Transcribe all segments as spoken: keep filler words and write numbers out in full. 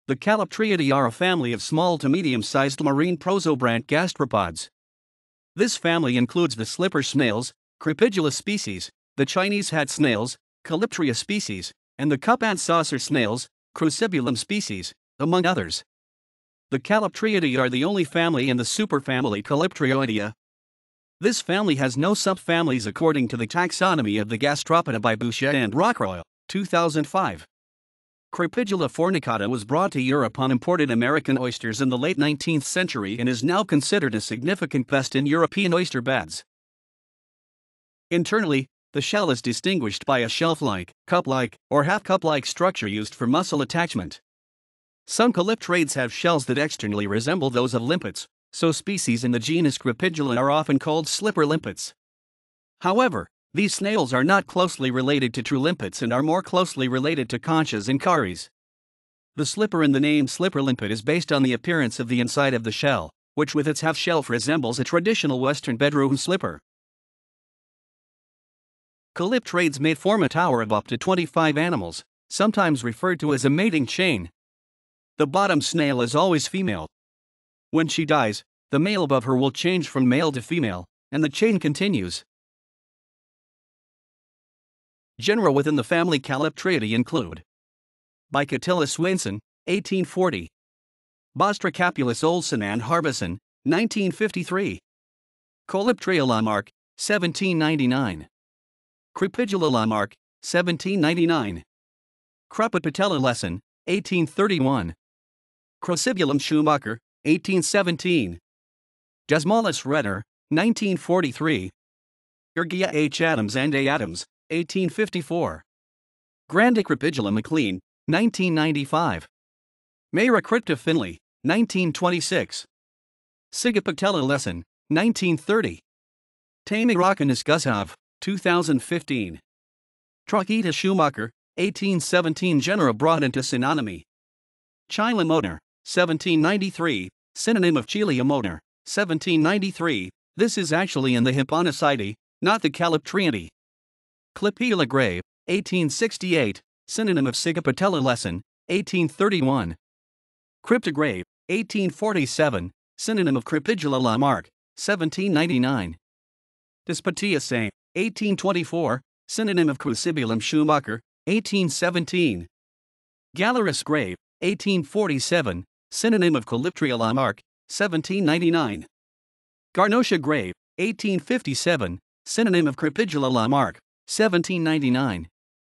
The Calyptraeidae are a family of small to medium-sized marine prosobranch gastropods. This family includes the slipper snails, Crepidula species, the Chinese hat snails, Calyptraea species, and the cup and saucer snails, Crucibulum species, among others. The Calyptraeidae are the only family in the superfamily Calyptraeoidea. This family has no subfamilies according to the taxonomy of the Gastropoda by Bouchet Rocroi, two thousand five. Crepidula fornicata was brought to Europe on imported American oysters in the late nineteenth century and is now considered a significant pest in European oyster beds. Internally, the shell is distinguished by a shelf-like, cup-like, or half-cup-like structure used for muscle attachment. Some Calyptraeids have shells that externally resemble those of limpets, so species in the genus Crepidula are often called slipper limpets. However, these snails are not closely related to true limpets and are more closely related to conchas and cauries. The slipper in the name slipper limpet is based on the appearance of the inside of the shell, which with its half-shelf resembles a traditional Western bedroom slipper. Calyptraeids may form a tower of up to twenty-five animals, sometimes referred to as a mating chain. The bottom snail is always female. When she dies, the male above her will change from male to female, and the chain continues. Genera within the family Calyptraeidae include Bicatilla swainson, eighteen forty. Bostracapulus olsen and harbison, nineteen fifty-three. Calyptraea Lamarck, seventeen ninety-nine. Crepidula Lamarck, seventeen ninety-nine. Crepidula lesson, eighteen thirty-one. Crucibulum Schumacher, eighteen seventeen. Desmolus Redder, nineteen forty-three. Ergia H. Adams and A. Adams, eighteen fifty-four. Grandicrepidula McLean, nineteen ninety-five. Mayra Crypta Finley, nineteen twenty-six. Sigapatella Lesson, nineteen thirty. Tamirakanis Guzhov, two thousand fifteen. Trochita Schumacher, eighteen seventeen. Genera brought into synonymy. Chilemotor, seventeen ninety-three, synonym of Chiliamotor, seventeen ninety-three. This is actually in the Hyponicidae, not the Calyptraeidae. Clepiola grave, eighteen sixty-eight, synonym of Sigapatella lesson, eighteen thirty-one. Cryptograve, eighteen forty-seven, synonym of Crepidula Lamarck, seventeen ninety-nine. Despotiaceae, eighteen twenty-four, synonym of Crucibulum Schumacher, eighteen seventeen. Gallerus grave, eighteen forty-seven, synonym of Calyptraea Lamarck, seventeen ninety-nine. Garnotia grave, eighteen fifty-seven, synonym of Crepidula Lamarck, seventeen ninety-nine.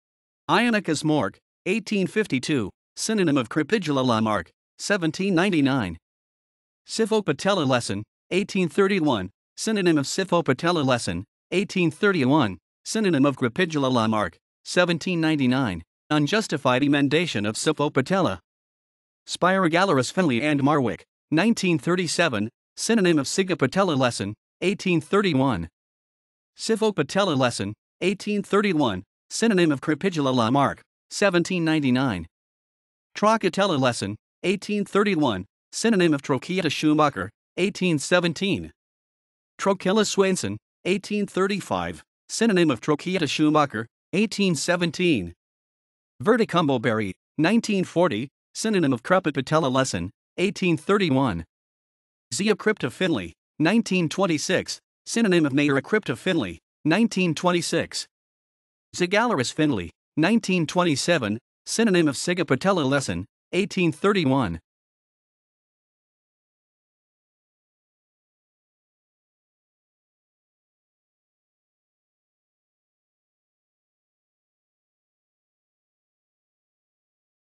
Ionicus mork, eighteen fifty-two, synonym of Crepidula Lamarck, seventeen ninety-nine. Siphopatella lesson, eighteen thirty-one, synonym of Siphopatella lesson, eighteen thirty-one, synonym of Crepidula Lamarck, seventeen ninety-nine. Unjustified emendation of Siphopatella. Spirogallerus Finley and Marwick, nineteen thirty-seven, synonym of Sigapatella lesson, eighteen thirty-one. Siphopatella lesson, eighteen thirty-one, synonym of Crepidula Lamarck, seventeen ninety-nine. Trochitella lesson, eighteen thirty-one, synonym of Trochita Schumacher, eighteen seventeen. Trochilla swainson, eighteen thirty-five, synonym of Trochita Schumacher, eighteen seventeen. Verticumbo berry, nineteen forty, synonym of Crepidula lesson, eighteen thirty-one. Zeocrypta Finley, nineteen twenty-six, synonym of Mayra Finley, nineteen twenty-six. Zygallerus Finley, nineteen twenty-seven, synonym of Sigapatella lesson, eighteen thirty-one.